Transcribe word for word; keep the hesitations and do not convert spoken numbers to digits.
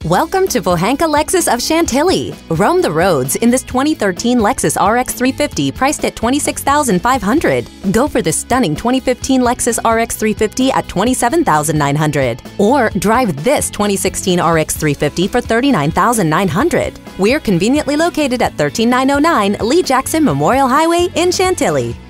Welcome to Pohanka Lexus of Chantilly. Roam the roads in this twenty thirteen Lexus R X three fifty priced at twenty-six thousand five hundred dollars. Go for this stunning twenty fifteen Lexus R X three fifty at twenty-seven thousand nine hundred dollars. Or drive this twenty sixteen R X three fifty for thirty-nine thousand nine hundred dollars. We're conveniently located at one three nine oh nine Lee Jackson Memorial Highway in Chantilly.